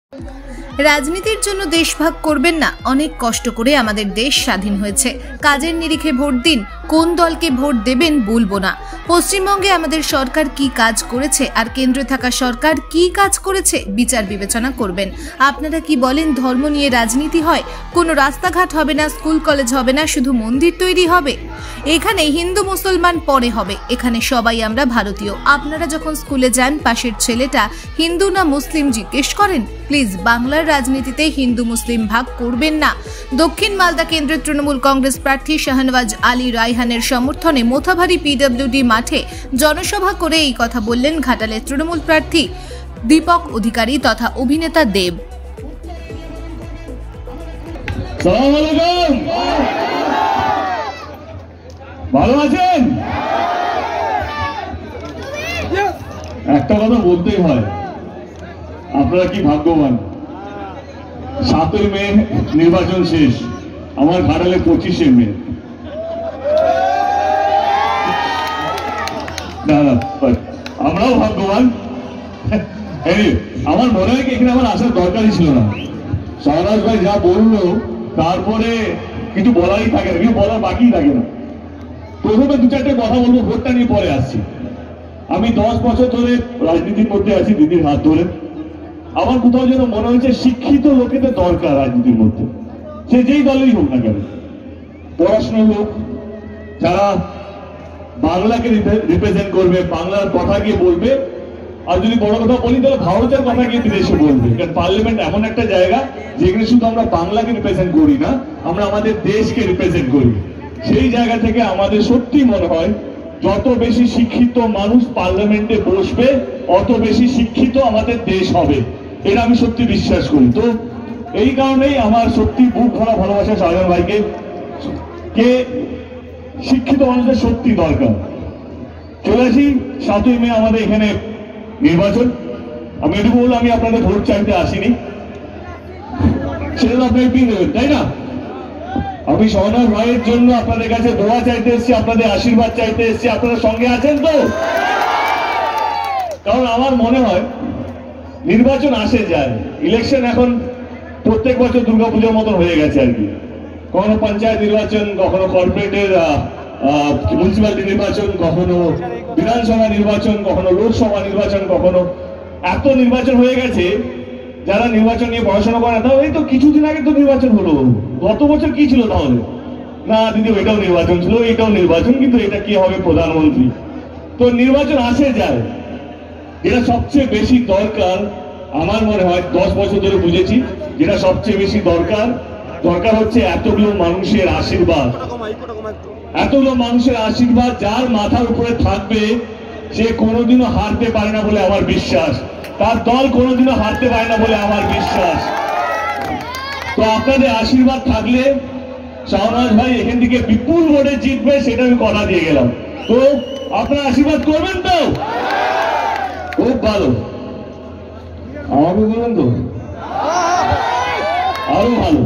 রাজনীতির জন্য দেশ ভাগ করবেন না। অনেক কষ্ট করে আমাদের দেশ স্বাধীন হয়েছে। কাজের নিরিখে ভোট দিন। কোন দলকে ভোট দেবেন বলবো না। পশ্চিমবঙ্গে আমাদের সরকার কি কাজ করেছে আর কেন্দ্রে থাকা সরকার কি কাজ করেছে বিচার বিবেচনা করবেন। আপনারা কি বলেন ধর্ম নিয়ে রাজনীতি হয়? কোনো রাস্তাঘাট হবে না, স্কুল কলেজ হবে না, শুধু মন্দির তৈরি হবে। এখানে হিন্দু মুসলমান পরে হবে। এখানে সবাই আমরা ভারতীয়। আপনারা যখন স্কুলে যান পাশের ছেলেটা হিন্দু না মুসলিম জিজ্ঞেস করেন? প্লিজ বাংলার রাজনীতিতে হিন্দু মুসলিম ভাগ করবেন না। দক্ষিণ মালদা কেন্দ্রের তৃণমূল কংগ্রেস প্রার্থী শাহনওয়াজ আলী রায়হানের সমর্থনে মোথাবাড়ি পিডব্লিউডি মাঠে জনসভা করে এই কথা বললেন ঘাটালের তৃণমূল প্রার্থী দীপক অধিকারী তথা অভিনেতা দেব। ভালো আছেন? একটা কথা বলতেই হয়, আপনারা কি ভাগ্যবান। 7ই মে নির্বাচন শেষ, আমার ঘাটালে 25শে মে। আমরাও ভাগ্যবান। আমার মনে হয় কি এখানে আমার আসার দরকারই ছিল না। শাহনওয়াজ ভাই যা বললো তারপরে কিছু বলারই থাকে না, কিছু বলার বাকি থাকে না। প্রথমে 2-4টে কথা বলবো, ভোটটা নিয়ে পরে আসছি। আমি 10 বছর ধরে রাজনীতির মধ্যে আছি দিদির হাত ধরে। আমার কোথাও যেন মনে হয়েছে শিক্ষিত লোকেদের দরকার রাজনীতির মধ্যে, সে যেই দলেই হোক না কেন। পড়াশোনার লোক যারা বাংলাকে রিপ্রেজেন্ট করবে, বাংলার কথা গিয়ে বলবে, আর যদি বড় কথা বলি তাহলে ভারতের কথা গিয়ে বিদেশে বলবে। কারণ পার্লামেন্ট এমন একটা জায়গা যেখানে শুধু আমরা বাংলাকে রিপ্রেজেন্ট করি না, আমরা আমাদের দেশকে রিপ্রেজেন্ট করি। সেই জায়গা থেকে আমাদের সত্যি মনে হয় যত বেশি শিক্ষিত মানুষ পার্লামেন্টে বসবে অত বেশি শিক্ষিত আমাদের দেশ হবে, এটা আমি সত্যি বিশ্বাস করি। তো এই কারণেই আমার সত্যি বুক ভরা ভালোবাসা শাহজাহান ভাইকে, কে শিক্ষিত মানুষদের সত্যি দরকার। চলে আসি 7ই মে আমাদের এখানে নির্বাচন। আমি এটুকু বললাম, আমি আপনাদের ভোট চাইতে আসিনি, সেটা তো আপনাকে পেয়ে দেবেন, তাই না? আমি শাহনওয়াজ ভাইয়ের জন্য আপনাদের কাছে দোয়া চাইতে এসেছি, আপনাদের আশীর্বাদ চাইতে এসেছি। আপনারা সঙ্গে আছেন তো? কারণ আমার মনে হয় নির্বাচন আসে যায়, ইলেকশন এখন প্রত্যেক বছর দুর্গাপূজার মতন হয়ে গেছে আর কি। কখনো পঞ্চায়েত নির্বাচন, কখনো কর্পোরেটের মিউনিসিপ্যালিটি নির্বাচন, কখনো বিধানসভা নির্বাচন, কখনো লোকসভা নির্বাচন, কখনো এত নির্বাচন হয়ে গেছে যারা নির্বাচন নিয়ে পড়াশোনা করে না, এই তো কিছুদিন আগে তো নির্বাচন হলো, গত বছর কি ছিল তাহলে? না দিদি এটাও নির্বাচন ছিল, এটাও নির্বাচন, কিন্তু এটা কি হবে প্রধানমন্ত্রী। তো নির্বাচন আসে যায়। যেটা সবচেয়ে বেশি দরকার আমার মনে হয় 10 বছর ধরে বুঝেছি, যেটা সবচেয়ে বেশি দরকার হচ্ছে এতগুলো মানুষের আশীর্বাদ। এতগুলো মানুষের আশীর্বাদ যার মাথার উপরে থাকবে সে কোনোদিনও হারতে পারে না বলে আমার বিশ্বাস, তার দল কোনোদিনও হারতে পারে না বলে আমার বিশ্বাস। তো আপনাদের আশীর্বাদ থাকলে শাহনওয়াজ ভাই এখান থেকে বিপুল ভোটে জিতবে, সেটা আমি কথা দিয়ে গেলাম। তো আপনারা আশীর্বাদ করবেন তো? খুব ভালো, আমাকে বলবেন তো আরো ভালো।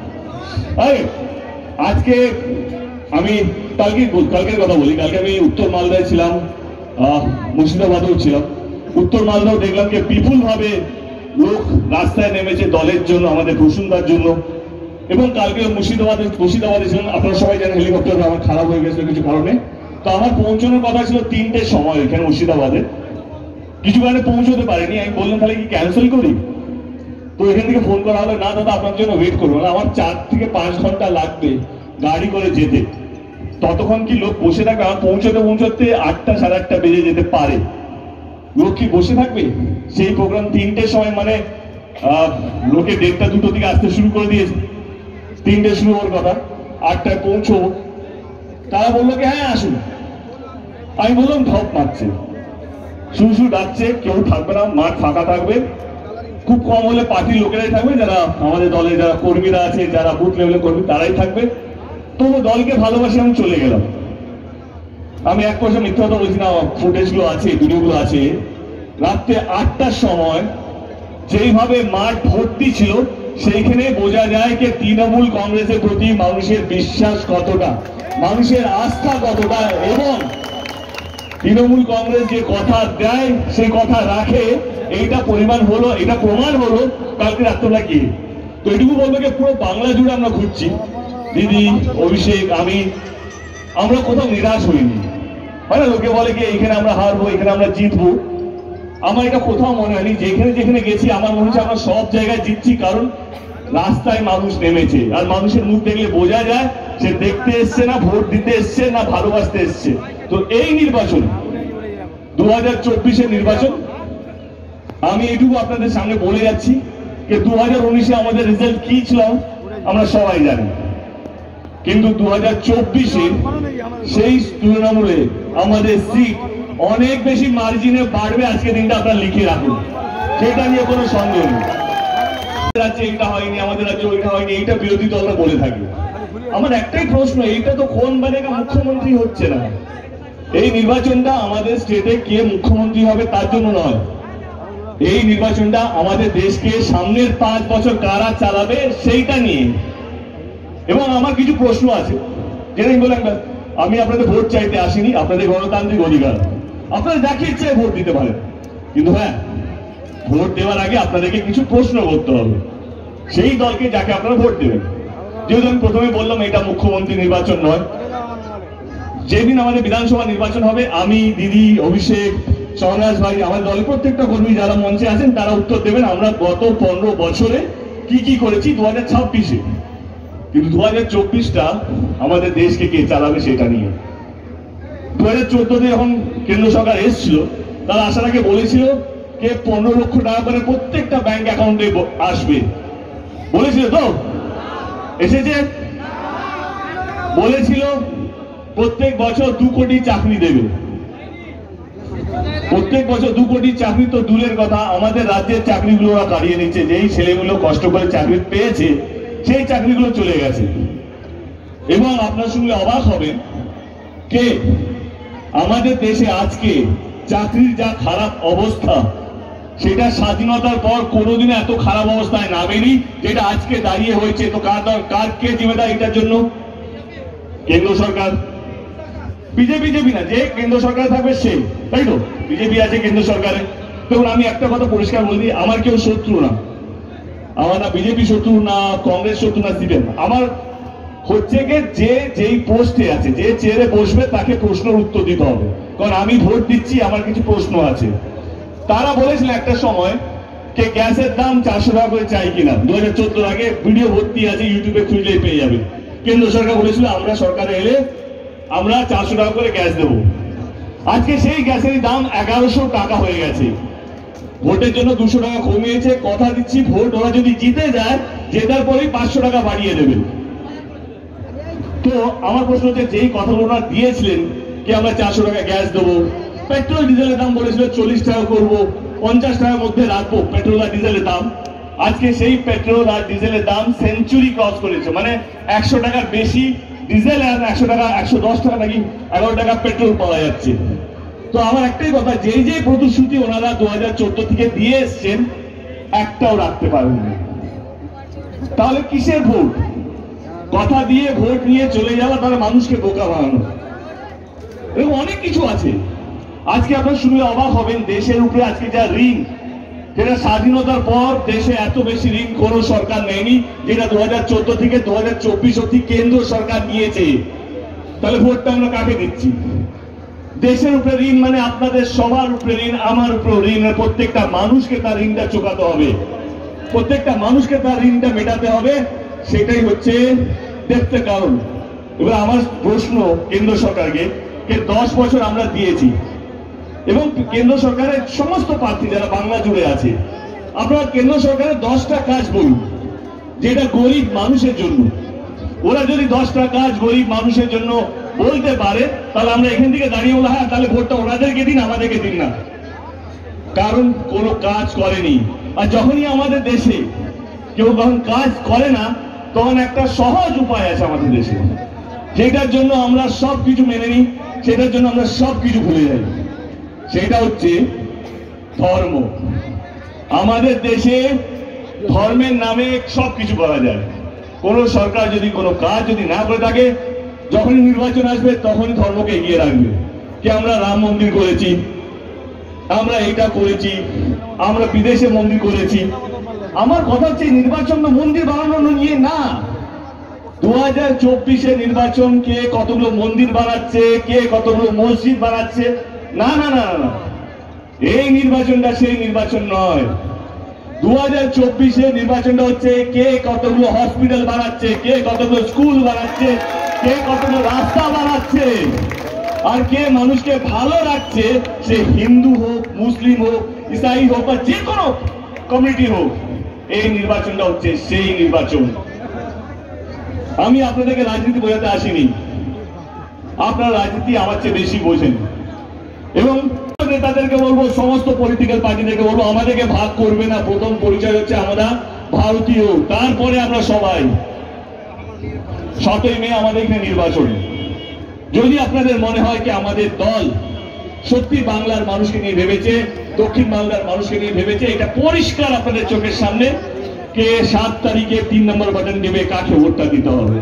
আজকে আমি কালকের কথা বলি। কালকে আমি উত্তর মালদায় ছিলাম, মুর্শিদাবাদেও ছিলাম। উত্তর মালদাও দেখলাম যে বিপুল ভাবে লোক রাস্তায় নেমেছে দলের জন্য, আমাদের বসুন্ধার জন্য। এবং কালকে মুর্শিদাবাদে ছিলাম। আপনারা সবাই জানেন হেলিকপ্টার আমার খারাপ হয়ে গেছিল কিছু কারণে। তো আমার পৌঁছানোর কথা ছিল 3টের সময় এখানে মুর্শিদাবাদে, কিছু কারণে পৌঁছতে পারিনি। আমি বললাম তাহলে কি ক্যান্সেল করি? তো এখান থেকে ফোন করা হলো, না দাদা আপনার জন্য ওয়েট করবো না, আমার 4 থেকে 5 ঘন্টা লাগবে গাড়ি করে যেতে। ততক্ষণ কি লোক বসে থাকবে? আমার পৌঁছতে 8টা 8:30 বেজে যেতে পারে। লোক কি বসে থাকবে? সেই প্রোগ্রাম 3টের সময়, মানে লোকে 1:30 2টো দিকে আসতে শুরু করে দিয়েছে। 3টে শুরু হওয়ার কথা, 8টায় পৌঁছবো। তারা বললো কি হ্যাঁ আসুন। আমি বললাম ঢপ মারছে, শুধু ডাকছে, কেউ থাকবে না, মাঠ ফাঁকা থাকবে। খুব কম হলে পার্টির লোকেরাই থাকবে, যারা আমাদের দলের যারা কর্মীরা আছে, যারা বুথ লেভেলের কর্মী তারাই থাকবে। তো দলকে ভালোবাসে আমি চলে গেলাম। আমি 1 পয়সা মিথ্যা কথা বলছি না, ফুটেজগুলো আছে, ভিডিওগুলো আছে। রাত্রে 8টার সময় যেইভাবে মাঠ ভর্তি ছিল, সেইখানে বোঝা যায় যে তৃণমূল কংগ্রেসের প্রতি মানুষের বিশ্বাস কতটা, মানুষের আস্থা কতটা, এবং তৃণমূল কংগ্রেস যে কথা দেয় সেই কথা রাখে। এইটা প্রমাণ হলো কালকে রাত্রবেলা কি। তো এটুকু বলবো যে পুরো বাংলা জুড়ে আমরা ঘুরছি, দিদি, অভিষেক, আমি, আমরা কোথাও নিরাশ হইনি। হয় না, লোকে বলে কি এখানে আমরা হারবো, এখানে আমরা জিতবো। আমার এটা কোথাও মনে হয়নি। যেখানে যেখানে গেছি আমার মনে হচ্ছে আমরা সব জায়গায় জিতছি, কারণ রাস্তায় মানুষ নেমেছে। আর মানুষের মুখ দেখলে বোঝা যায় সে দেখতে এসছে না ভোট দিতে এসছে না ভালোবাসতে এসছে। তো এই নির্বাচন 2024-এর নির্বাচন, আমি এটুকু আপনাদের সামনে বলে যাচ্ছি যে 2019-এ আমাদের রেজাল্ট কি ছিল আমরা সবাই জানি, কিন্তু 2024-এ সেই তুলনামূলে আমাদের সিট অনেক বেশি মার্জিনে বাড়বে। আজকে দিনটা আপনারা লিখে রাখুন, সেটা নিয়ে কোনো সন্দেহ নেই। রাজ্যে এটা হয়নি, আমাদের রাজ্যে ওইটা হয়নি, এইটা বিরোধী দলরা বলে থাকে। আমার একটাই প্রশ্ন, এইটা তো কোন বারেকা মুখ্যমন্ত্রী হচ্ছে না। এই নির্বাচনটা আমাদের স্টেটে কে মুখ্যমন্ত্রী হবে তার জন্য নয়, এই নির্বাচনটা আমাদের দেশকে সামনের 5 বছর কারা চালাবে সেইটা নিয়ে। এবং আমার কিছু প্রশ্ন আছে যেটা বলেন, আমি আপনাদের ভোট চাইতে আসিনি, আপনাদের গণতান্ত্রিক অধিকার, আপনারা যাকে ইচ্ছে ভোট দিতে পারেন, কিন্তু হ্যাঁ, ভোট দেওয়ার আগে আপনাদেরকে কিছু প্রশ্ন করতে হবে সেই দলকে যাকে আপনারা ভোট দেবেন। যেহেতু আমি প্রথমে বললাম এটা মুখ্যমন্ত্রী নির্বাচন নয়, যেদিন আমাদের বিধানসভা নির্বাচন হবে আমি, দিদি, অভিষেক, সৌনাজ ভাই, আমাদের দলের প্রত্যেকটা কর্মী যারা মঞ্চে আছেন তারা উত্তর দেবেন আমরা গত 15 বছরে কি কি করেছি 2026-এ। কিন্তু 2024টা আমাদের দেশকে কে চালাবে সেটা নিয়ে। 2014-তে যখন কেন্দ্র সরকার এসেছিল তারা আসার আগে বলেছিল যে 15 লক্ষ টাকা করে প্রত্যেকটা ব্যাংক অ্যাকাউন্টে আসবে, বলেছিল তো? এসেছে? বলেছিল প্রত্যেক বছর 2 কোটি চাকরি দেবে, প্রত্যেক বছর 2 কোটি চাকরি তো দূরের কথা, আমাদের রাজ্যের চাকরিগুলো ওরা কাটিয়ে নিচ্ছে। যেই ছেলেগুলো কষ্ট করে চাকরি পেয়েছে সেই চাকরিগুলো চলে গেছে। এবং আপনার সঙ্গে অবাক হবেন যে আমাদের দেশে আজকে চাকরির যা খারাপ অবস্থা সেটা স্বাধীনতার পর কোনোদিন এত খারাপ অবস্থায় নামেনি যেটা আজকে দাঁড়িয়ে হয়েছে। তো কার কে জিম্মেদার এটার জন্য? কেন্দ্র সরকার। বিজেপি না, যে কেন্দ্র সরকারে থাকবে সে, তাই তো? বিজেপি আছে কেন্দ্র সরকারে। দেখুন, আমি একটা কথা পরিষ্কার বলি, আমার কেউ শত্রু না, আমার না বিজেপি শত্রু, না কংগ্রেস শত্রু, না সিপিএম। আমার হচ্ছে কি যে যেই পোস্টে আছে, যে চেয়ারে বসবে তাকে প্রশ্নের উত্তর দিতে হবে, কারণ আমি ভোট দিচ্ছি, আমার কিছু প্রশ্ন আছে। তারা বলেছিল একটা সময় যে গ্যাসের দাম 400 টাকা করে চাই কিনা, 2014 আগে ভিডিও ভর্তি আছে, ইউটিউবে খুঁজলেই পেয়ে যাবে। কেন্দ্র সরকার বলেছিল আমরা সরকারে এলে আমরা 400 টাকা করে গ্যাস দেবো। আজকে সেই গ্যাসের দাম 1100 টাকা হয়ে গেছে। ভোটের জন্য 200 টাকা কমিয়েছে, কথা দিচ্ছি ভোট ওরা যদি জিতে যায়, জেতার পরেই 500 টাকা বাড়িয়ে দেবে। তো আমার প্রশ্ন হচ্ছে, যেই কথাগুলো ওরা দিয়েছিলেন কি আমরা 400 টাকা গ্যাস দেবো, পেট্রোল ডিজেলের দাম বলেছিল 40 টাকা করবো, 50 টাকার মধ্যে রাখবো পেট্রোল আর ডিজেলের দাম। আজকে সেই পেট্রোল আর ডিজেলের দাম সেঞ্চুরি ক্রস করেছে, মানে 100 টাকার বেশি ডিজেল আর 100 টাকা 110 টাকা নাকি 11 টাকা পেট্রোল পাওয়া যাচ্ছে। তো আমার একটাই কথা, যেই প্রতিশ্রুতি ওনারা 2014 থেকে দিয়ে এসছেন একটাও রাখতে পারেননি, তাহলে কিসের ভোট? কথা দিয়ে ভোট নিয়ে চলে যাওয়া, তাহলে মানুষকে বোকা বানানো। এরকম অনেক কিছু আছে। আজকে আপনার শুনে অবাক হবেন, দেশের উপরে আজকে যা ঋণ, যেটা স্বাধীনতার পর দেশে এত বেশি ঋণ কোন সরকার নেয়নি, যেটা 2014 থেকে 2024 অবধি কেন্দ্র সরকার নিয়েছে। তাহলে ভোটটা আমরা কাকে দিচ্ছি? দেশের উপরে ঋণ মানে আপনাদের সবার উপরে ঋণ, আমার উপরে ঋণ, প্রত্যেকটা মানুষকে তার ঋণটা চোকাতে হবে, প্রত্যেকটা মানুষকে তার ঋণটা মেটাতে হবে। সেটাই হচ্ছে দেখতে কারণ। এবার আমার প্রশ্ন কেন্দ্র সরকারকে, 10 বছর আমরা দিয়েছি এবং কেন্দ্র সরকারের সমস্ত প্রার্থী যারা বাংলা জুড়ে আছে, আপনারা কেন্দ্র সরকারের 10টা কাজ বলুন যেটা গরিব মানুষের জন্য। ওরা যদি 10টা কাজ গরিব মানুষের জন্য বলতে পারে, তাহলে আমরা এখান থেকে দাঁড়িয়ে বলা হ্যাঁ তাহলে ভোটটা ওনাদেরকে দিন, আমাদেরকে দিন না। কারণ কোনো কাজ করেনি। আর যখনই আমাদের দেশে কেউ যখন কাজ করে না, তখন একটা সহজ উপায় আছে আমাদের দেশে, যেটার জন্য আমরা সবকিছু মেনে নিই, সেটার জন্য আমরা সবকিছু ভুলে যাই। সেটা হচ্ছে ধর্ম। আমাদের দেশে ধর্মের নামে সবকিছু করা যায়। কোন সরকার যদি কোনো কাজ যদি না করে থাকে, যখনই নির্বাচন আসবে তখনই ধর্মকে এগিয়ে রাখবে। যে আমরা রাম মন্দির করেছি, আমরা এটা করেছি, আমরা বিদেশে মন্দির করেছি। আমার কথা হচ্ছে নির্বাচন মন্দির বানানো নিয়ে না। 2024-এ নির্বাচন কে কতগুলো মন্দির বানাচ্ছে, কে কতগুলো মসজিদ বানাচ্ছে, না না না না, এই নির্বাচনটা সেই নির্বাচন নয়। 2024-এ নির্বাচনটা হচ্ছে কে কতগুলো হসপিটাল বানাচ্ছে, কে কতগুলো স্কুল বানাচ্ছে, কে কতগুলো রাস্তা বানাচ্ছে, আর কে মানুষকে ভালো রাখছে, সে হিন্দু হোক, মুসলিম হোক, ইসাই হোক বা যে কোনো কমিউনিটি হোক। এই নির্বাচনটা হচ্ছে সেই নির্বাচন। আমি আপনাদেরকে রাজনীতি বোঝাতে আসিনি, আপনারা রাজনীতি আমার চেয়ে বেশি বোঝেন। এবং নেতাদেরকে বলবো, সমস্ত পলিটিক্যাল পার্টিদেরকে বলবো, আমাদেরকে ভাগ করবে না। প্রথম পরিচয় হচ্ছে আমরা ভারতীয়, তারপরে আমরা সবাই। 7ই মে আমাদের এখানে নির্বাচন। যদি আপনাদের মনে হয় কি আমাদের দল সত্যি বাংলার মানুষকে নিয়ে ভেবেছে, দক্ষিণ বাংলার মানুষকে নিয়ে ভেবেছে, এটা পরিষ্কার আপনাদের চোখের সামনে। কে 7 তারিখে 3 নম্বর বাটন দেবে, কাকে ভোটটা দিতে হবে।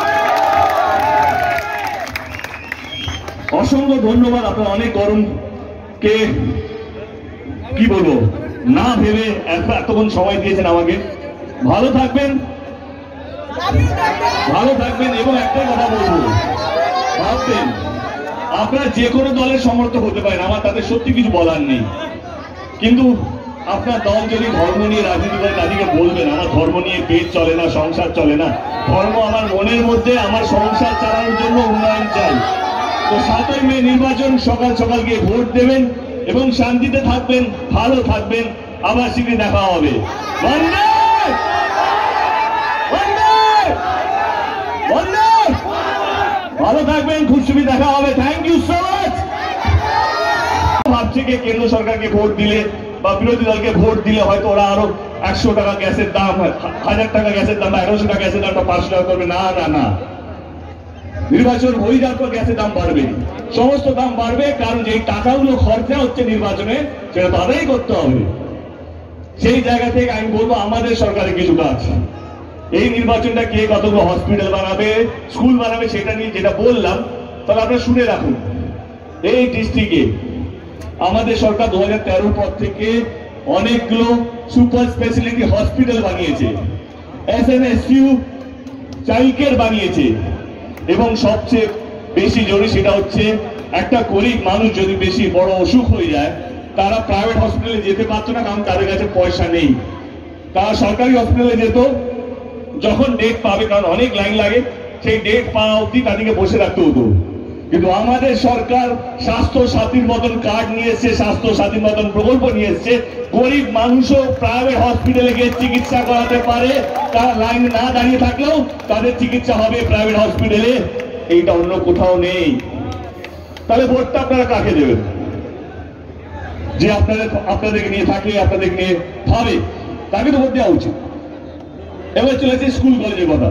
অসংখ্য ধন্যবাদ। আপনারা অনেক গরম কে কি বলবো না ভেবে এতক্ষণ সময় দিয়েছেন আমাকে। ভালো থাকবেন, ভালো থাকবেন। এবং একটাই কথা বলবো, ভাববেন আপনারা যে কোনো দলের সমর্থক হতে পারেন, আমার তাদের সত্যি কিছু বলার নেই। কিন্তু আপনার দল যদি ধর্ম নিয়ে রাজনীতি করে, তাদেরকে বলবেন আমার ধর্ম নিয়ে পেট চলে না, সংসার চলে না। ধর্ম আমার মনের মধ্যে, আমার সংসার চালানোর জন্য উন্নয়ন চাই। তো 7ই মে নির্বাচন, সকাল সকাল গিয়ে ভোট দেবেন এবং শান্তিতে থাকবেন, ভালো থাকবেন। আবার শীঘ্রই দেখা হবে। বন্দে বন্দে বন্দে। ভালো থাকবেন, খুব শীঘ্রই দেখা হবে। Thank you so much. ভাবছে কি কেন্দ্র সরকারকে ভোট দিলে বা বিরোধী দলকে ভোট দিলে হয়তো ওরা আরো 100 টাকা গ্যাসের দাম, 1000 টাকা গ্যাসের দাম, 1100 টাকা গ্যাসের দামটা 500 টাকা করবে। না না না, নির্বাচন হয়ে যাওয়ার পর গ্যাসের দাম বাড়বে, সমস্ত দাম বাড়বে। কারণ যে টাকাগুলো খরচা হচ্ছে নির্বাচনে, সেটা তো আদায় করতে হবে। সেই জায়গা থেকে আমি বলবো আমাদের সরকারের কিছু কাজ। এই নির্বাচনটা কে কতগুলো হসপিটাল বানাবে, স্কুল বানাবে, সেটা নিয়ে যেটা বললাম, তাহলে আপনারা শুনে রাখুন। এই ডিস্ট্রিক্টে আমাদের সরকার 2013 পর থেকে অনেকগুলো সুপার স্পেশালিটি হসপিটাল বানিয়েছে, SNSU চাইল্ড কেয়ার বানিয়েছে। এবং সবচেয়ে বেশি জরুরি সেটা হচ্ছে, একটা গরিব মানুষ যদি বেশি বড় অসুখ হয়ে যায়, তারা প্রাইভেট হসপিটালে যেতে পারতো না, কারণ তাদের কাছে পয়সা নেই। তারা সরকারি হসপিটালে যেত, যখন ডেট পাবে, কারণ অনেক লাইন লাগে, সেই ডেট পাওয়া অবধি তাদেরকে বসে রাখতে হতো। কিন্তু আমাদের সরকার স্বাস্থ্য সাথীর মতন কার্ড নিয়ে এসছে, স্বাস্থ্য সাথীর মতন প্রকল্প নিয়ে এসছে। গরিব মানুষও প্রাইভেট হসপিটালে গিয়ে চিকিৎসা করাতে পারে, তারা লাইনে না দাঁড়িয়ে থাকলেও তাদের চিকিৎসা হবে প্রাইভেট হসপিটালে। এইটা অন্য কোথাও নেই। তাহলে ভোটটা আপনারা কাকে দেবেন? যে আপনাদেরকে নিয়ে থাকে, আপনাদেরকে নিয়ে ভাবে, তাকে তো ভোট দেওয়া উচিত। এবার চলেছে স্কুল কলেজের কথা।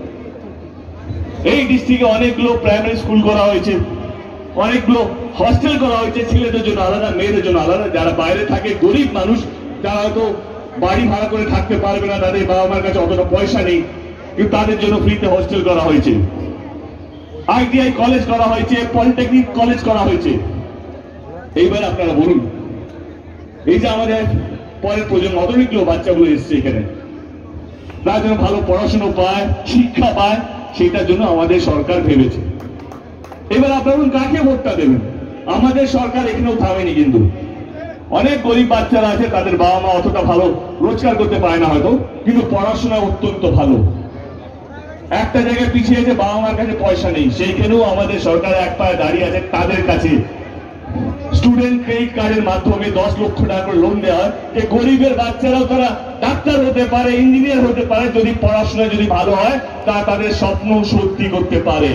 এই ডিস্ট্রিক্টে অনেকগুলো প্রাইমারি স্কুল করা হয়েছে, অনেকগুলো হস্টেল করা হয়েছে, ছেলেদের জন্য আলাদা, মেয়েদের জন্য আলাদা। যারা বাইরে থাকে, গরিব মানুষ, যারা হয়তো বাড়ি ভাড়া করে থাকতে পারবে না, তাদের বাবা মার কাছে অতটা পয়সা নেই, কিন্তু তাদের জন্য ফ্রিতে হস্টেল করা হয়েছে। ITI কলেজ করা হয়েছে, পলিটেকনিক কলেজ করা হয়েছে। এইবার আপনারা বলুন, এই যে আমাদের পরের প্রজন্ম, অনেকগুলো বাচ্চাগুলো এসছে এখানে, তারা যেন ভালো পড়াশোনা পায়, শিক্ষা পায়, সেটার জন্য আমাদের সরকার ভেবেছে। এবার আপনারা কাকে ভোটটা দেবেন? আমাদের সরকার এখানেও থামেনি, কিন্তু অনেক গরিব বাচ্চারা আছে, তাদের বাবা মা অতটা ভালো রোজগার করতে পারে না হয়তো, কিন্তু পড়াশোনা অত্যন্ত ভালো। একটা জায়গায় পিছিয়ে আছে, বাবা মার কাছে পয়সা নেই, সেইখানেও আমাদের সরকার এক পায়ে দাঁড়িয়ে আছে। তাদের কাছে স্টুডেন্ট ক্রেডিট কার্ডের মাধ্যমে 10 লক্ষ টাকা করে লোন দেওয়া হয়। এই গরিবের বাচ্চারাও তারা ডাক্তার হতে পারে, ইঞ্জিনিয়ার হতে পারে, যদি পড়াশোনা যদি ভালো হয়, তা তাদের স্বপ্ন সত্যি করতে পারে।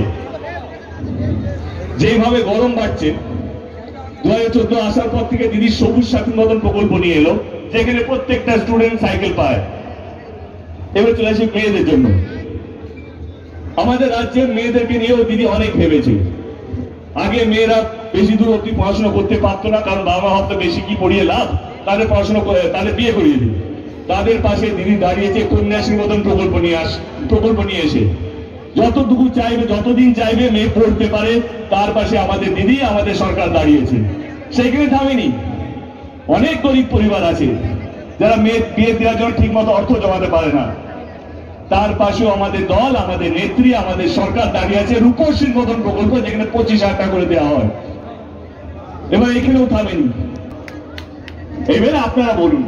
যেভাবে গরম বাড়ছে, 2014 আসার পর থেকে দিদি সবুজ সাথীর মতন প্রকল্প নিয়ে এলো, যেখানে প্রত্যেকটা স্টুডেন্ট সাইকেল পায়। এবার চলে আসে মেয়েদের জন্য। আমাদের রাজ্যের মেয়েদেরকে নিয়েও দিদি অনেক ভেবেছে। আগে মেয়েরা বেশি দূর অব্দি পড়াশোনা করতে পারতো না, কারণ বাবা মা ভাবতো বেশি কি পড়িয়ে লাভ, তাদের পড়াশোনা করে তাদের বিয়ে করিয়ে দিই। তাদের পাশে দিদি দাঁড়িয়েছে কন্যাশ্রীর মতন প্রকল্প নিয়ে এসে, যতটুকু চাইবে, যতদিন চাইবে মেয়ে পড়তে পারে, তার পাশে আমাদের দিদি, আমাদের সরকার দাঁড়িয়েছে। সেইখানে থামেনি। অনেক গরিব পরিবার আছে যারা মেয়ে বিয়ে দেওয়ার জন্য ঠিক মতো অর্থ জমাতে পারে না, তার পাশেও আমাদের দল, আমাদের নেত্রী, আমাদের সরকার দাঁড়িয়ে আছে রূপশ্রীর মতন প্রকল্প, যেখানে 25,000 টাকা করে দেওয়া হয়। এবার এখানেও থামেনি। এবারে আপনারা বলুন,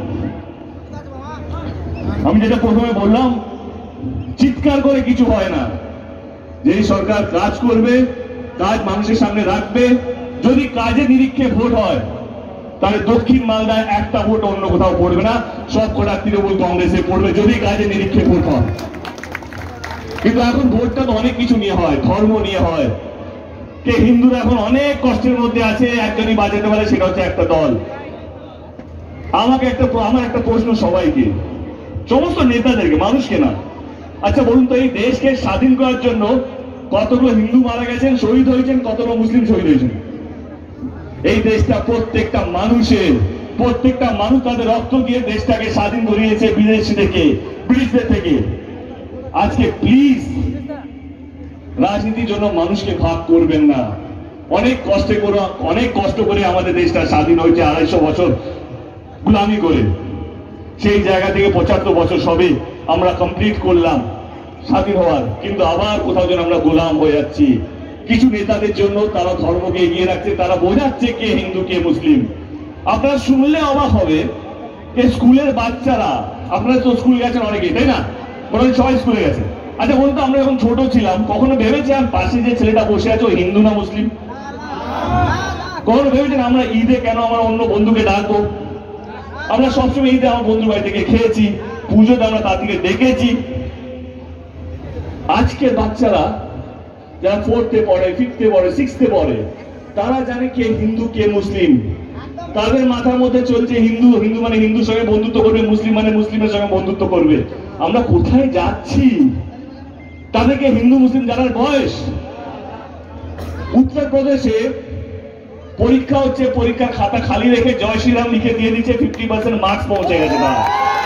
আমি যেটা প্রথমে বললাম, চিৎকার করে কিছু হয় না। যেই সরকার কাজ করবে, কাজ মানুষের সামনে রাখবে, যদি কাজের নিরীক্ষে ভোট হয় তাহলে দক্ষিণ মালদায় একটা ভোট অন্য কোথাও পড়বে না, সব কটা তৃণমূল কংগ্রেসে পড়বে, যদি কাজের নিরীক্ষে ভোট হয়। কিন্তু এখন ভোটটা তো অনেক কিছু নিয়ে হয়, ধর্ম নিয়ে হয়। কে হিন্দুরা এখন অনেক কষ্টের মধ্যে আছে, একজনই বাঁচাতে পারে, সেটা হচ্ছে একটা দল। আমার একটা প্রশ্ন সবাইকে, সমস্ত নেতাদেরকে, মানুষকে না, আচ্ছা বলুন তো, এই দেশকে স্বাধীন করার জন্য কতগুলো হিন্দু মারা গেছেন, শহীদ হয়েছেন, কতগুলো মুসলিম শহীদ হয়েছেন? এই দেশটা প্রত্যেকটা মানুষ তাদের রক্ত দিয়ে দেশটাকে স্বাধীন করিয়েছে বিদেশি থেকে, ব্রিটিশদের থেকে। আজকে প্লিজ রাজনীতির জন্য মানুষকে ভাগ করবেন না। অনেক কষ্ট করে আমাদের দেশটা স্বাধীন হয়েছে, 250 বছর গোলামি করে। সেই জায়গা থেকে 75 বছর সবে আমরা কমপ্লিট করলাম স্বাধীন হওয়ার, কিন্তু আবার কোথাও যেন আমরা গোলাম হয়ে যাচ্ছি কিছু নেতাদের জন্য। তারা ধর্মকে এগিয়ে রাখছে, তারা বোঝাচ্ছে কে হিন্দু কে মুসলিম। আপনারা শুনলে অবাক হবে যে স্কুলের বাচ্চারা, আপনারা তো স্কুল গেছেন অনেকে, তাই না? ওরা সবাই স্কুলে গেছে। আচ্ছা বলতো, আমরা যখন ছোট ছিলাম কখনো ভেবেছিলাম পাশে যে ছেলেটা বসে আছে ও হিন্দু না মুসলিম? কখনো ভেবেছেন আমরা ঈদে কেন আমরা অন্য বন্ধুকে ডাকবো? আমরা সবসময় ঈদে আমার বন্ধুর বাড়ি থেকে খেয়েছি, পুজোতে আমরা তার থেকে ডেকেছি। আজকে বাচ্চারা যারা 4th-এ পড়ে, 5th-এ পড়ে, 6th-এ পড়ে, তারা জানে কে হিন্দু কে মুসলিম। তাদের মাথার মধ্যে চলছে হিন্দু মানে হিন্দুর সঙ্গে বন্ধুত্ব করবে, মুসলিম মানে মুসলিমের সঙ্গে বন্ধুত্ব করবে। আমরা কোথায় যাচ্ছি? তাদেরকে হিন্দু মুসলিম জানার বয়স। উত্তরপ্রদেশে পরীক্ষা হচ্ছে, পরীক্ষার খাতা খালি রেখে জয় শ্রীরাম লিখে দিয়ে দিচ্ছে, 50% মার্কস পৌঁছে গেছে তারা।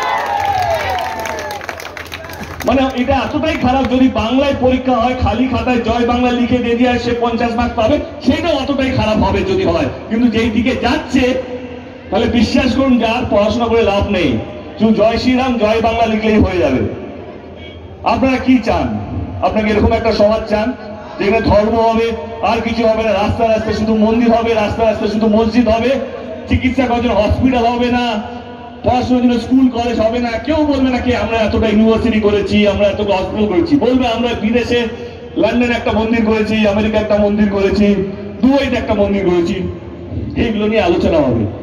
মানে এটা এতটাই খারাপ, যদি বাংলায় পরীক্ষা হয় খালি খাতায় জয় বাংলা লিখে দিয়ে দিয়ে সে 50 মার্কস পাবে, সেটাও অতটাই খারাপ হবে যদি হয়। কিন্তু যেই দিকে যাচ্ছে, তাহলে বিশ্বাস করুন যার পড়াশোনা করে লাভ নেই, শুধু জয় শ্রীরাম জয় বাংলা লিখলেই হয়ে যাবে। আপনারা কি চান? আপনাকে এরকম একটা সমাজ চান যেখানে ধর্ম হবে আর কিছু হবে না, রাস্তায় রাস্তায় শুধু মন্দির হবে, রাস্তায় রাস্তায় শুধু মসজিদ হবে, চিকিৎসা করার জন্য হসপিটাল হবে না, পড়াশোনার জন্য স্কুল কলেজ হবে না। কেউ বলবে না কি আমরা এতটা ইউনিভার্সিটি করেছি, আমরা এতটা হসপিটাল করেছি। বলবে আমরা বিদেশে লন্ডনে একটা মন্দির করেছি, আমেরিকা একটা মন্দির করেছি, দুবাইতে একটা মন্দির করেছি। এইগুলো নিয়ে আলোচনা হবে।